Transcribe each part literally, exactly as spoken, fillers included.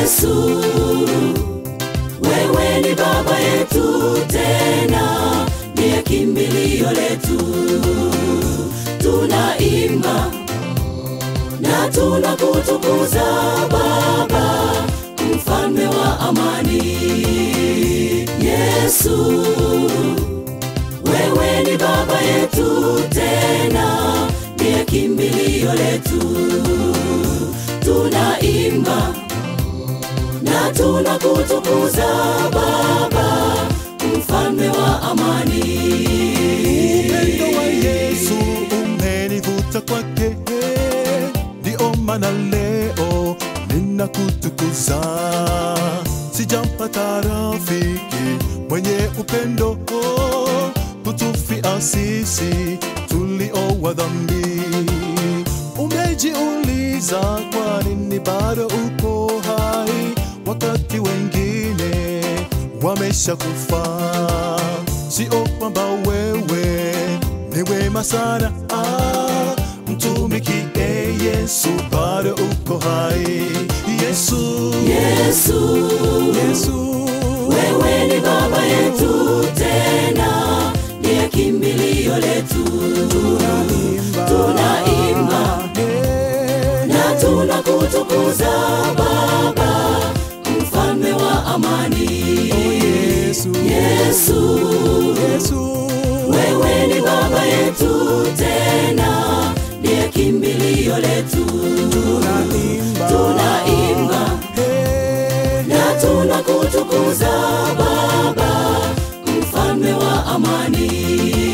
Yesu, wewe ni baba yetu tena, ni kimbilio letu. Tunaimba na tunakutukuza Baba, mfalme wa amani. Yesu, wewe ni baba yetu tena, ni kimbilio letu. Tunaimba na tunakutukuza Baba, mfalme wa amani. Upendo wa Yesu umenivuta kwake, ndio maana leo ninakutukuza. Sijampata rafiki mwenye upendo kutufia sisi tulio wa dhambi. Umejiuliza kwa nini bado uko hai wakati wengine wamesha kufa? Sio kwamba wewe ni wema sana, ah, mtumikie Yesu, bado uko hai. Yesu, Yesu, Yesu, wewe ni baba yetu tena, ni kimbilio letu. tunaimba, Tunaimba na tunakutukuza Baba, mfalme wa amani. oh Yesu, Yesu, Yesu, wewe ni baba yetu tena, ni kimbilio letu. tunaimba, Tunaimba na tunakutukuza Baba, mfalme wa amani.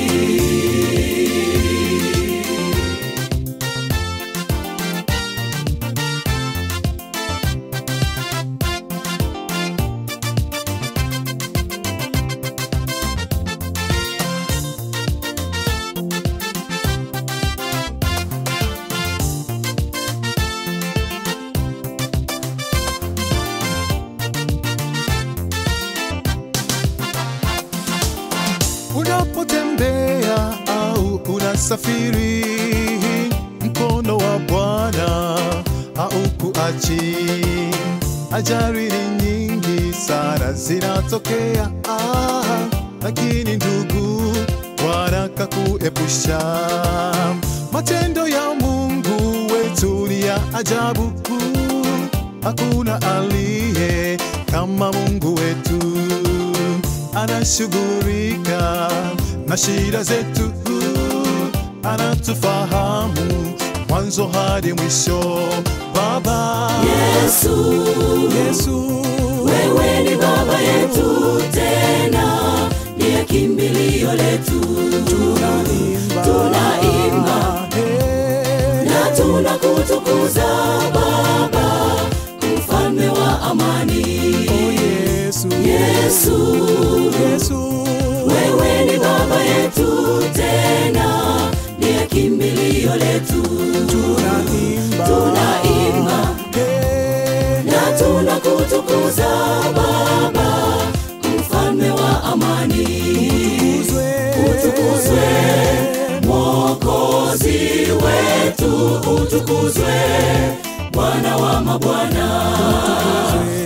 Unapotembea au unasafiri, mkono wa Bwana haukuachi. Ajali ni nyingi sana zinatokea, ah, lakini ndugu, Bwana kakuepusha. Matendo ya Mungu wetu ni ya ajabu, hakuna aliye kama Mungu wetu. Anashughulika na shida zetu, anatufahamu mwanzo hadi mwisho. Baba Yesu, Yesu, wewe ni baba yetu tena, ni kimbilio letu. tunaimba, Tunaimba hey, na tunakutukuza Baba, mfalme wa amani. oh Yesu, Yesu, Yesu, wewe ni baba yetu tena, ni kimbilio letu. tunaimba, Tunaimba hey, na tunakutukuza Baba, mfalme wa amani. Utukuzwe Mwokozi wetu, utukuzwe Bwana wa mabwana.